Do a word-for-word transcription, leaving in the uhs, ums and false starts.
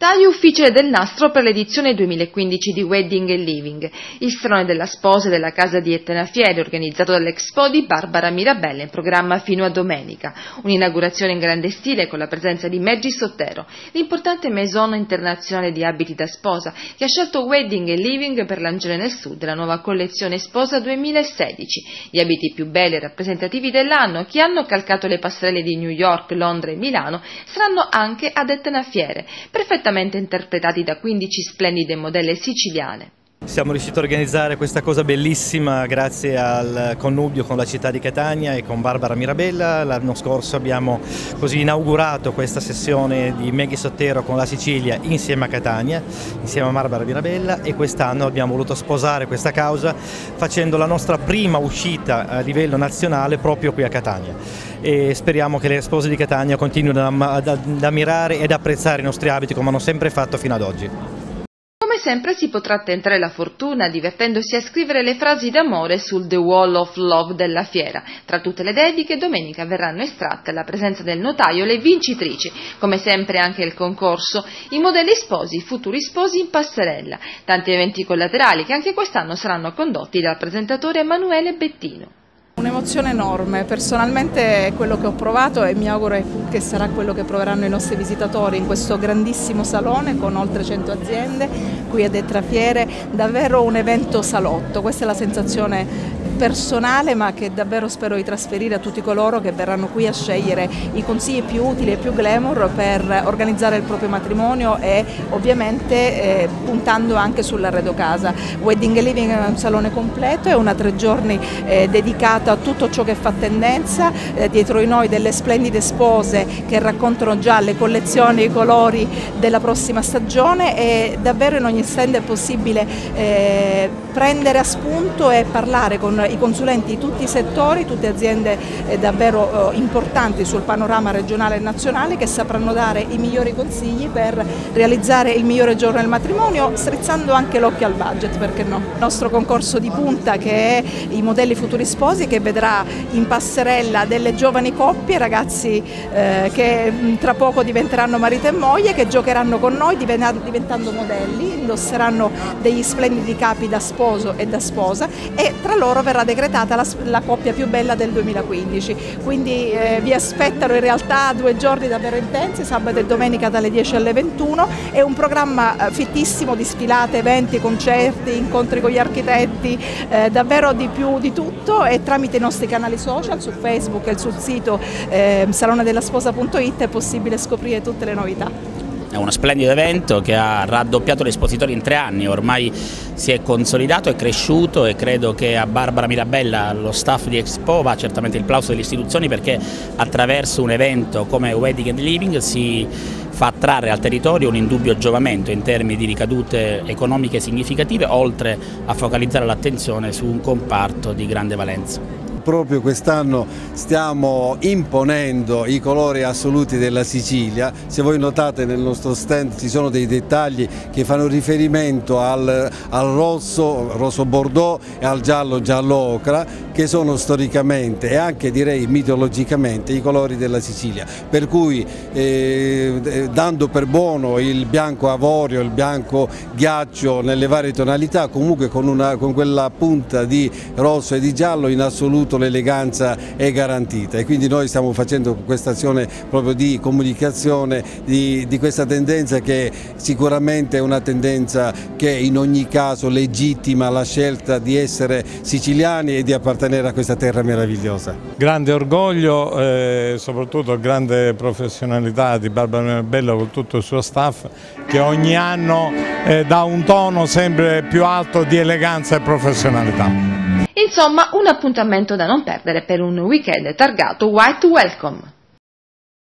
Taglio ufficiale del nastro per l'edizione duemilaquindici di Wedding and Living, il salone della sposa della casa di Etna Fiere, organizzato dall'Expo di Barbara Mirabella, in programma fino a domenica. Un'inaugurazione in grande stile con la presenza di Maggie Sottero, l'importante maison internazionale di abiti da sposa, che ha scelto Wedding and Living per lanciare nel sud la nuova collezione Sposa duemilasedici. Gli abiti più belli e rappresentativi dell'anno, che hanno calcato le passerelle di New York, Londra e Milano, saranno anche ad Etna Fiere, perfettamente interpretati da quindici splendide modelle siciliane. Siamo riusciti a organizzare questa cosa bellissima grazie al connubio con la città di Catania e con Barbara Mirabella. L'anno scorso abbiamo così inaugurato questa sessione di Maggie Sottero con la Sicilia insieme a Catania, insieme a Barbara Mirabella, e quest'anno abbiamo voluto sposare questa causa facendo la nostra prima uscita a livello nazionale proprio qui a Catania. E speriamo che le spose di Catania continuino ad ammirare ed apprezzare i nostri abiti come hanno sempre fatto fino ad oggi. Come sempre si potrà tentare la fortuna divertendosi a scrivere le frasi d'amore sul The Wall of Love della fiera. Tra tutte le dediche domenica verranno estratte alla presenza del notaio le vincitrici, come sempre anche il concorso, i modelli sposi, i futuri sposi in passerella, tanti eventi collaterali che anche quest'anno saranno condotti dal presentatore Emanuele Bettino. Un'emozione enorme, personalmente è quello che ho provato e mi auguro che sarà quello che proveranno i nostri visitatori in questo grandissimo salone con oltre cento aziende qui ad Etna Fiere, davvero un evento salotto, questa è la sensazione personale ma che davvero spero di trasferire a tutti coloro che verranno qui a scegliere i consigli più utili e più glamour per organizzare il proprio matrimonio e ovviamente eh, puntando anche sull'arredo casa. Wedding and Living è un salone completo, è una tre giorni eh, dedicata a tutto ciò che fa tendenza, eh, dietro di noi delle splendide spose che raccontano già le collezioni e i colori della prossima stagione e davvero in ogni stand è possibile eh, prendere a spunto e parlare con i consulenti di tutti i settori, tutte aziende eh, davvero eh, importanti sul panorama regionale e nazionale che sapranno dare i migliori consigli per realizzare il migliore giorno del matrimonio, strizzando anche l'occhio al budget, perché no. Il nostro concorso di punta che è i modelli futuri sposi, che vedrà in passerella delle giovani coppie, ragazzi eh, che tra poco diventeranno marito e moglie, che giocheranno con noi diventando modelli, indosseranno degli splendidi capi da sposo e da sposa e tra loro verrà decretata la, la coppia più bella del duemilaquindici, quindi eh, vi aspettano in realtà due giorni davvero intensi, sabato e domenica dalle dieci alle ventuno, è un programma eh, fittissimo di sfilate, eventi, concerti, incontri con gli architetti, eh, davvero di più di tutto, e tramite i nostri canali social su Facebook e sul sito eh, salone della sposa punto it è possibile scoprire tutte le novità. È uno splendido evento che ha raddoppiato gli espositori in tre anni, ormai si è consolidato, è cresciuto e credo che a Barbara Mirabella, allo staff di Expo, va certamente il plauso delle istituzioni, perché attraverso un evento come Wedding and Living si fa trarre al territorio un indubbio giovamento in termini di ricadute economiche significative, oltre a focalizzare l'attenzione su un comparto di grande valenza. Proprio quest'anno stiamo imponendo i colori assoluti della Sicilia. Se voi notate nel nostro stand ci sono dei dettagli che fanno riferimento al, al rosso, rosso bordeaux e al giallo, giallo ocra, che sono storicamente e anche direi mitologicamente i colori della Sicilia, per cui eh, dando per buono il bianco avorio, il bianco ghiaccio nelle varie tonalità, comunque con, una, con quella punta di rosso e di giallo in assoluto l'eleganza è garantita, e quindi noi stiamo facendo questa azione proprio di comunicazione di, di questa tendenza, che sicuramente è una tendenza che in ogni caso legittima la scelta di essere siciliani e di appartenere a questa terra meravigliosa. Grande orgoglio e eh, soprattutto grande professionalità di Barbara Mirabella con tutto il suo staff, che ogni anno eh, dà un tono sempre più alto di eleganza e professionalità. Insomma, un appuntamento da non perdere per un weekend targato White Welcome.